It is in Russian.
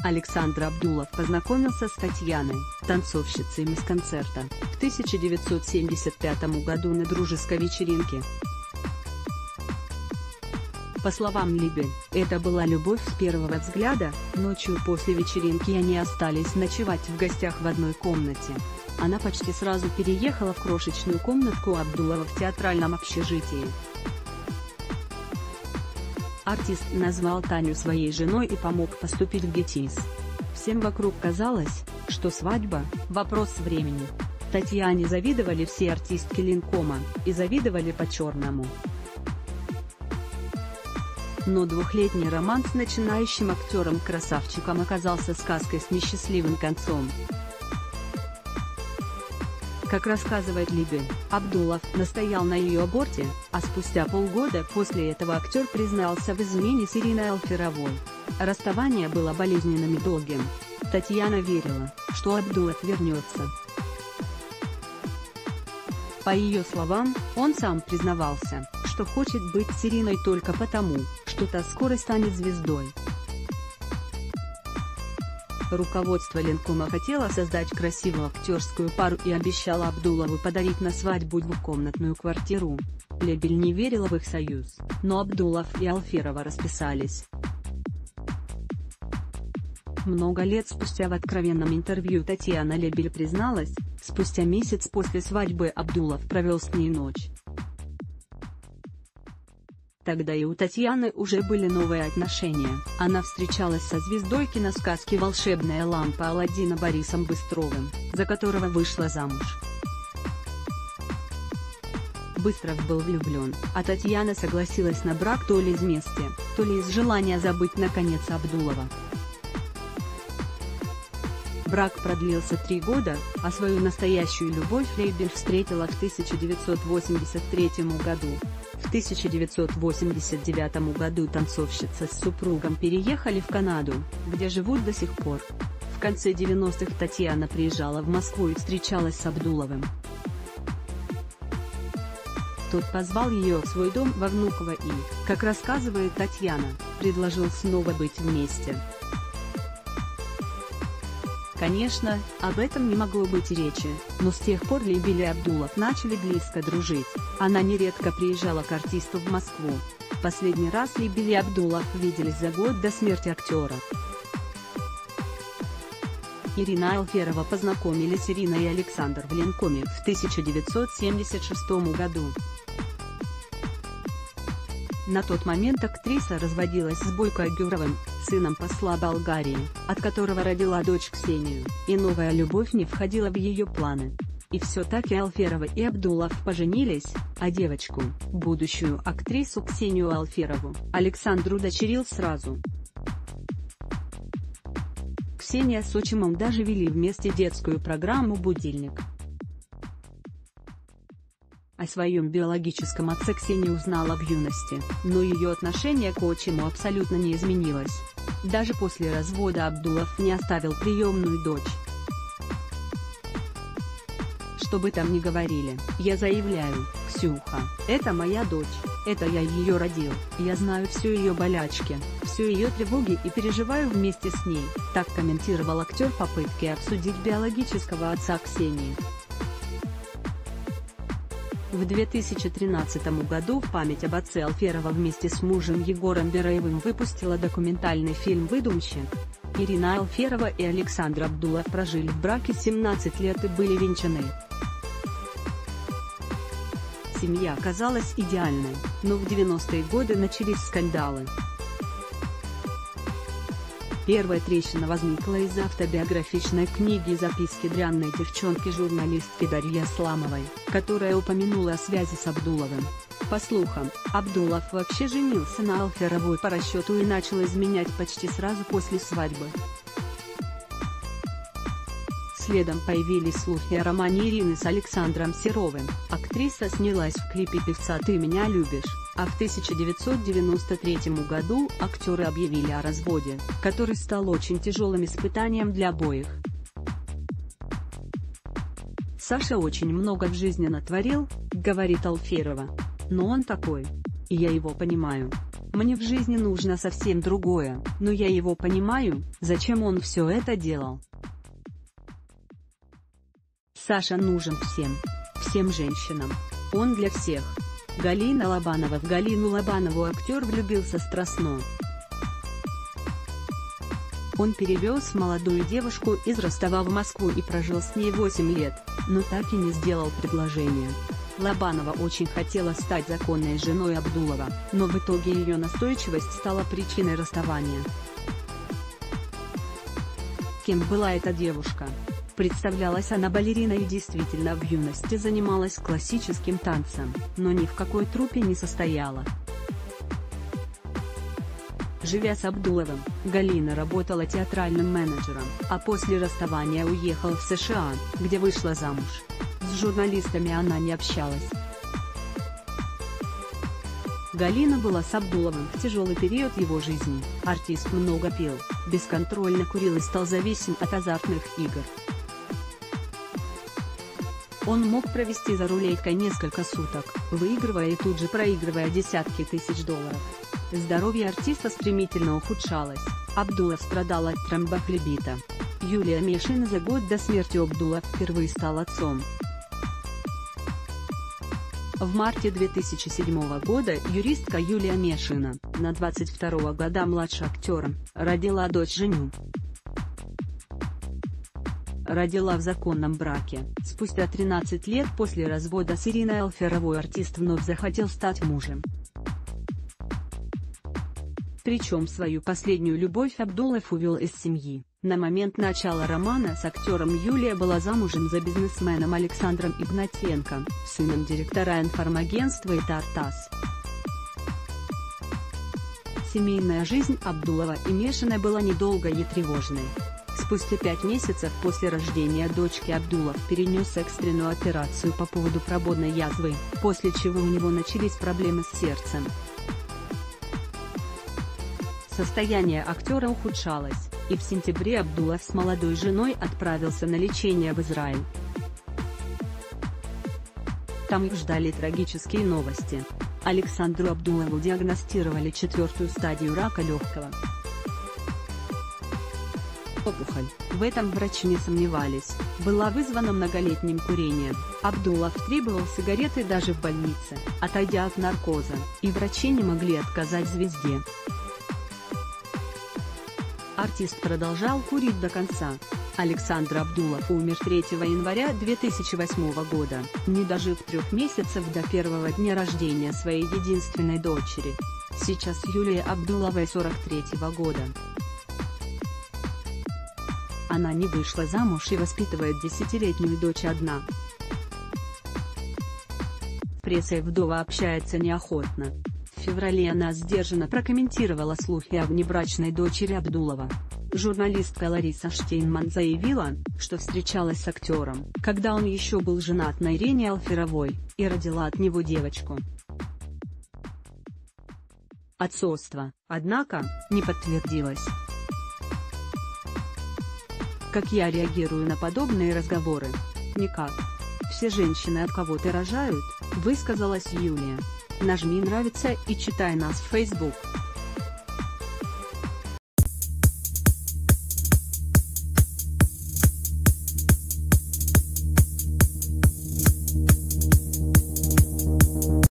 Александр Абдулов познакомился с Татьяной, танцовщицей Мисконцерта, в 1975 году на дружеской вечеринке. По словам Либи, это была любовь с первого взгляда. Ночью после вечеринки они остались ночевать в гостях в одной комнате. Она почти сразу переехала в крошечную комнатку Абдулова в театральном общежитии. Артист назвал Таню своей женой и помог поступить в ГИТИС. Всем вокруг казалось, что свадьба – вопрос времени. Татьяне завидовали все артистки Ленкома, и завидовали по-черному. Но двухлетний роман с начинающим актером-красавчиком оказался сказкой с несчастливым концом. Как рассказывает Либи, Абдулов настоял на ее аборте, а спустя полгода после этого актер признался в измене с Ириной Алферовой. Расставание было болезненным и долгим. Татьяна верила, что Абдулов вернется. По ее словам, он сам признавался, что хочет быть с Ириной только потому, что та скоро станет звездой. Руководство Ленкома хотело создать красивую актерскую пару и обещало Абдулову подарить на свадьбу двухкомнатную квартиру. Лебель не верила в их союз, но Абдулов и Алферова расписались. Много лет спустя в откровенном интервью Татьяна Лебель призналась, спустя месяц после свадьбы Абдулов провел с ней ночь. Тогда и у Татьяны уже были новые отношения, она встречалась со звездой киносказки «Волшебная лампа» Аладдина Борисом Быстровым, за которого вышла замуж. Быстров был влюблен, а Татьяна согласилась на брак то ли из мести, то ли из желания забыть наконец Абдулова. Брак продлился 3 года, а свою настоящую любовь Лебель встретила в 1983 году. В 1989 году танцовщица с супругом переехали в Канаду, где живут до сих пор. В конце 90-х Татьяна приезжала в Москву и встречалась с Абдуловым. Тот позвал ее в свой дом во Внуково и, как рассказывает Татьяна, предложил снова быть вместе. Конечно, об этом не могло быть и речи, но с тех пор Лебель и Абдулов начали близко дружить. Она нередко приезжала к артисту в Москву. Последний раз Лебель и Абдулов виделись за год до смерти актера. Ирина и Алферова познакомились Ирина и Александр в Ленкоме в 1976 году. На тот момент актриса разводилась с Бойко Агюровым, сыном посла Болгарии, от которого родила дочь Ксению, и новая любовь не входила в ее планы. И все-таки Алферова и Абдулов поженились, а девочку, будущую актрису Ксению Алферову, Александр удочерил сразу. Ксения с отчимом даже вели вместе детскую программу «Будильник». О своем биологическом отце Ксения узнала в юности, но ее отношение к отчиму абсолютно не изменилось. Даже после развода Абдулов не оставил приемную дочь. Что бы там ни говорили, я заявляю, Ксюха, это моя дочь, это я ее родил, я знаю все ее болячки, все ее тревоги и переживаю вместе с ней, так комментировал актер попытки обсудить биологического отца Ксении. В 2013 году в память об отце Алферова вместе с мужем Егором Бероевым выпустила документальный фильм «Выдумщик». Ирина Алферова и Александр Абдулов прожили в браке 17 лет и были венчаны. Семья казалась идеальной, но в 90-е годы начались скандалы. Первая трещина возникла из автобиографичной книги «Записки дрянной девчонки» журналистки Дарьи Асламовой, которая упомянула о связи с Абдуловым. По слухам, Абдулов вообще женился на Алферовой по расчету и начал изменять почти сразу после свадьбы. Следом появились слухи о романе Ирины с Александром Серовым. Актриса снялась в клипе певца «Ты меня любишь», а в 1993 году актеры объявили о разводе, который стал очень тяжелым испытанием для обоих. «Саша очень много в жизни натворил», — говорит Алферова. «Но он такой. И я его понимаю. Мне в жизни нужно совсем другое, но я его понимаю, зачем он все это делал. Саша нужен всем женщинам. Он для всех. Галина Лобанова. В Галину Лобанову актер влюбился страстно. Он перевез молодую девушку из Ростова в Москву и прожил с ней 8 лет, но так и не сделал предложение. Лобанова очень хотела стать законной женой Абдулова, но в итоге ее настойчивость стала причиной расставания. Кем была эта девушка? Представлялась она балериной и действительно в юности занималась классическим танцем, но ни в какой труппе не состояла. Живя с Абдуловым, Галина работала театральным менеджером, а после расставания уехала в США, где вышла замуж. С журналистами она не общалась. Галина была с Абдуловым в тяжелый период его жизни. Артист много пил, бесконтрольно курил и стал зависим от азартных игр. Он мог провести за рулеткой несколько суток, выигрывая и тут же проигрывая десятки тысяч долларов. Здоровье артиста стремительно ухудшалось. Абдулов страдал от тромбофлебита. Юлия Мешина за год до смерти Абдулов впервые стал отцом. В марте 2007 года юристка Юлия Мешина, на 22 года младше актера, родила дочь Женю. Родила в законном браке. Спустя 13 лет после развода с Ириной Алферовой артист вновь захотел стать мужем. Причем свою последнюю любовь Абдулов увел из семьи. На момент начала романа с актером Юлия была замужем за бизнесменом Александром Игнатенко, сыном директора информагентства «Итартас». Семейная жизнь Абдулова и Мешиной была недолгой и тревожной. Спустя 5 месяцев после рождения дочки Абдулов перенес экстренную операцию по поводу прободной язвы, после чего у него начались проблемы с сердцем. Состояние актера ухудшалось, и в сентябре Абдулов с молодой женой отправился на лечение в Израиль. Там их ждали трагические новости. Александру Абдулову диагностировали 4-ю стадию рака легкого. Опухоль, в этом врачи не сомневались, была вызвана многолетним курением. Абдулов требовал сигареты даже в больнице, отойдя от наркоза, и врачи не могли отказать звезде. Артист продолжал курить до конца. Александр Абдулов умер 3 января 2008 года, не дожив 3 месяцев до первого дня рождения своей единственной дочери. Сейчас Юлии Абдуловой 43-го года. Она не вышла замуж и воспитывает 10-летнюю дочь одна. С прессой вдова общается неохотно. В феврале она сдержанно прокомментировала слухи о внебрачной дочери Абдулова. Журналистка Лариса Штейнман заявила, что встречалась с актером, когда он еще был женат на Ирине Алферовой, и родила от него девочку. Отцовство, однако, не подтвердилось. Как я реагирую на подобные разговоры? Никак. Все женщины от кого-то рожают, высказалась Юлия. Нажми нравится и читай нас в Facebook.